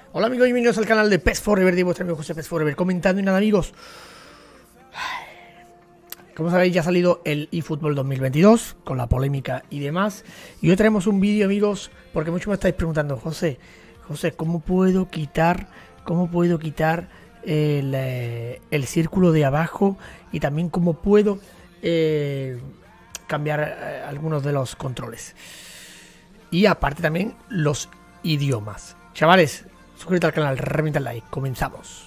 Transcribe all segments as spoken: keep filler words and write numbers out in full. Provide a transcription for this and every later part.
Hola amigos y bienvenidos al canal de PES Forever, de vuestro amigo José PES Forever, comentando y nada amigos. Como sabéis ya ha salido el eFootball dos mil veintidós, con la polémica y demás. Y hoy traemos un vídeo amigos, porque muchos me estáis preguntando, José, José, ¿cómo puedo quitar, cómo puedo quitar el, eh, el círculo de abajo? Y también cómo puedo eh, cambiar eh, algunos de los controles. Y aparte también los idiomas. Chavales, suscríbete al canal, revienta el like, comenzamos.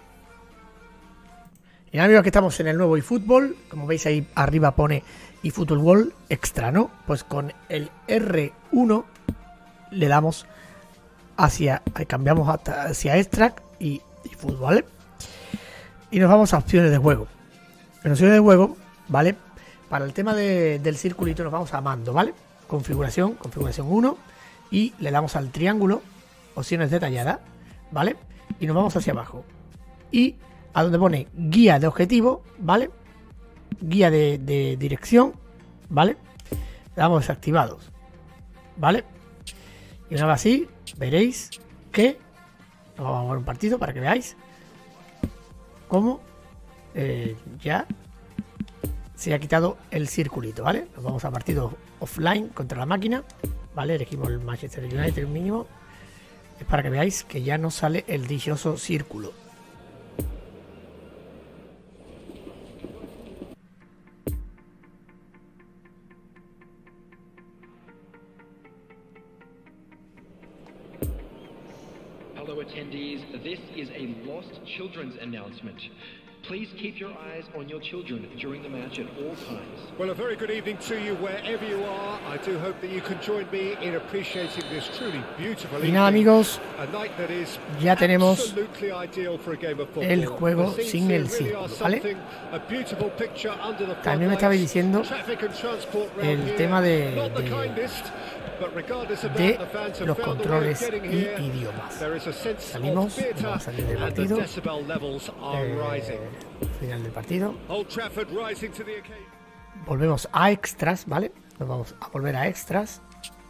Y nada, amigos, que estamos en el nuevo eFootball. Como veis ahí arriba pone eFootball World Extra, ¿no? Pues con el R uno le damos hacia, cambiamos hacia Extra y eFootball, ¿vale? Y nos vamos a opciones de juego. En opciones de juego, ¿vale? Para el tema de, del circulito nos vamos a mando, ¿vale? Configuración, configuración uno. Y le damos al triángulo, opciones detalladas, ¿vale? Y nos vamos hacia abajo. Y a donde pone guía de objetivo, ¿vale? Guía de, de dirección, ¿vale? Le damos desactivados, ¿vale? Y una vez así, veréis que nos vamos a jugar un partido para que veáis cómo eh, ya se ha quitado el circulito, ¿vale? Nos vamos a partido offline contra la máquina, ¿vale? Elegimos el Manchester United mínimo. Es para que veáis que ya no sale el dichoso círculo. Hello attendees, this is a lost children's announcement. Please keep your eyes on your children during the match at all times. Well, a very good evening to you wherever you are. I do hope that you can join me in appreciating this truly beautiful evening. Y nada amigos, ya tenemos el juego sin el círculo, ¿vale? También me estaba diciendo el tema de, de, de los controles y idiomas. Salimos, vamos a salir del partido. Eh, final del partido. Volvemos a extras, ¿vale? Nos vamos a volver a extras.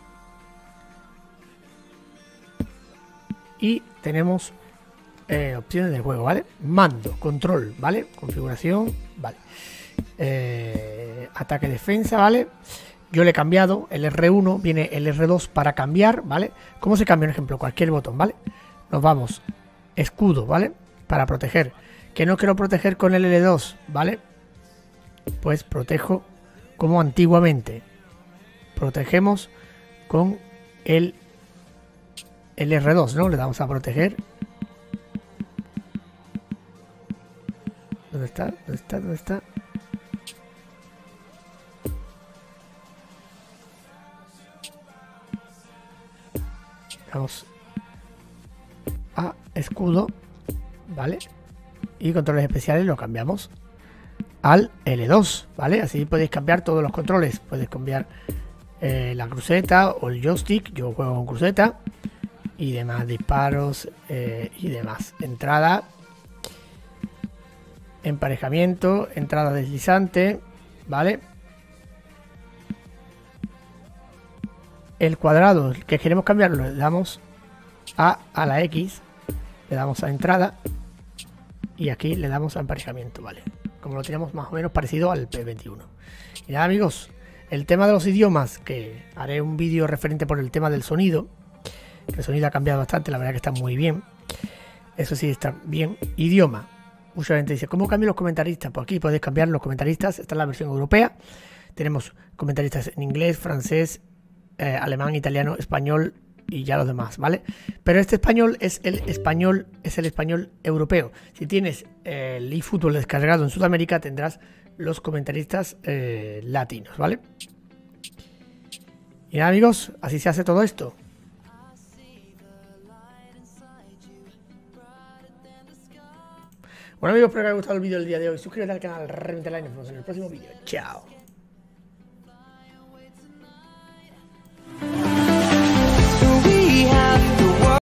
Y tenemos eh, opciones de juego, ¿vale? Mando, control, ¿vale? Configuración, ¿vale? Eh, ataque, defensa, ¿vale? Yo le he cambiado, el R uno, viene el R dos para cambiar, ¿vale? ¿Cómo se cambia, por ejemplo? Cualquier botón, ¿vale? Nos vamos, escudo, ¿vale? Para proteger. Que no quiero proteger con el L dos, ¿vale? Pues protejo como antiguamente. Protegemos con el, el R dos, ¿no? Le damos a proteger. ¿Dónde está? ¿Dónde está? ¿Dónde está? Vamos a escudo, ¿vale? Y controles especiales lo cambiamos al L dos, ¿vale? Así podéis cambiar todos los controles. Podéis cambiar eh, la cruceta o el joystick. Yo juego con cruceta y demás, disparos eh, y demás. Entrada, emparejamiento, entrada deslizante, ¿vale? El cuadrado que queremos cambiarlo, le damos a, a la X, le damos a entrada y aquí le damos a emparejamiento, ¿vale? Como lo tenemos más o menos parecido al P veintiuno. Y nada amigos, el tema de los idiomas, que haré un vídeo referente por el tema del sonido, que el sonido ha cambiado bastante, la verdad que está muy bien. Eso sí, está bien. Idioma, mucha gente dice, ¿cómo cambio los comentaristas? Pues aquí podéis cambiar los comentaristas, esta es la versión europea. Tenemos comentaristas en inglés, francés, eh, alemán, italiano, español y ya los demás, ¿vale? Pero este español es el español, es el español europeo. Si tienes eh, el eFootball descargado en Sudamérica, tendrás los comentaristas eh, latinos, ¿vale? Y nada amigos, así se hace todo esto. Bueno amigos, espero que os haya gustado el vídeo del día de hoy. Suscríbete al canal, revienta el like, nos vemos en el próximo vídeo. Chao.